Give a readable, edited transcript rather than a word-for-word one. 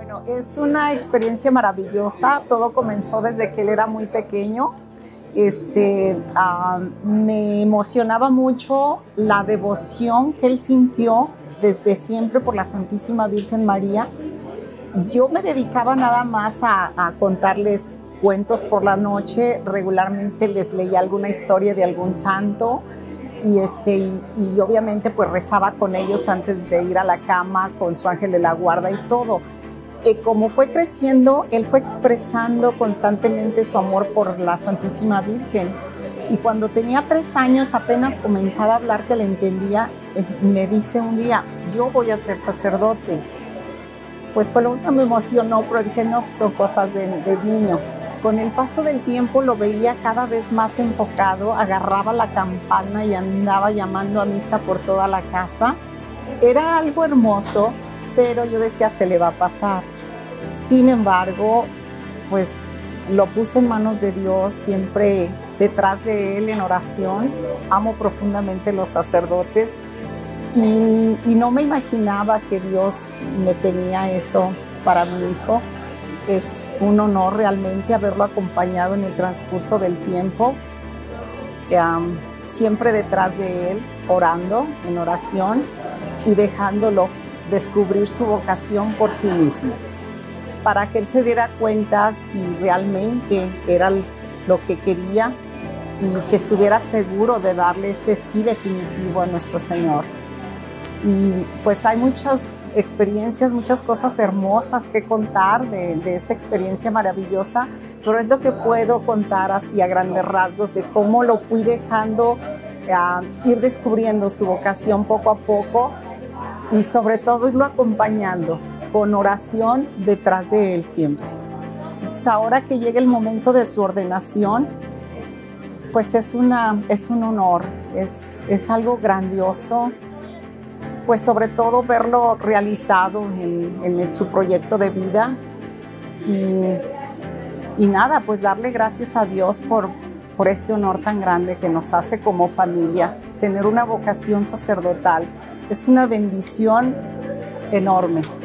Bueno, es una experiencia maravillosa. Todo comenzó desde que él era muy pequeño. Me emocionaba mucho la devoción que él sintió desde siempre por la Santísima Virgen María. Yo me dedicaba nada más a contarles cuentos por la noche. Regularmente les leía alguna historia de algún santo y obviamente pues rezaba con ellos antes de ir a la cama con su ángel de la guarda y todo. Como fue creciendo, él fue expresando constantemente su amor por la Santísima Virgen. Y cuando tenía 3 años, apenas comenzaba a hablar, que le entendía, me dice un día, yo voy a ser sacerdote. Pues fue lo que me emocionó, pero dije, no, pues son cosas de niño. Con el paso del tiempo lo veía cada vez más enfocado, agarraba la campana y andaba llamando a misa por toda la casa. Era algo hermoso, pero yo decía, se le va a pasar. Sin embargo, pues lo puse en manos de Dios, siempre detrás de Él en oración. Amo profundamente los sacerdotes y no me imaginaba que Dios me tenía eso para mi hijo. Es un honor realmente haberlo acompañado en el transcurso del tiempo, siempre detrás de Él, orando en oración y dejándolo descubrir su vocación por sí mismo, para que él se diera cuenta si realmente era lo que quería y que estuviera seguro de darle ese sí definitivo a nuestro Señor. Y pues hay muchas experiencias, muchas cosas hermosas que contar de esta experiencia maravillosa, pero es lo que puedo contar así a grandes rasgos de cómo lo fui dejando ir descubriendo su vocación poco a poco y sobre todo irlo acompañando con oración detrás de él siempre. Entonces, ahora que llega el momento de su ordenación, pues es un honor, es algo grandioso, pues sobre todo verlo realizado en su proyecto de vida y nada, pues darle gracias a Dios por este honor tan grande que nos hace como familia. Tener una vocación sacerdotal es una bendición enorme.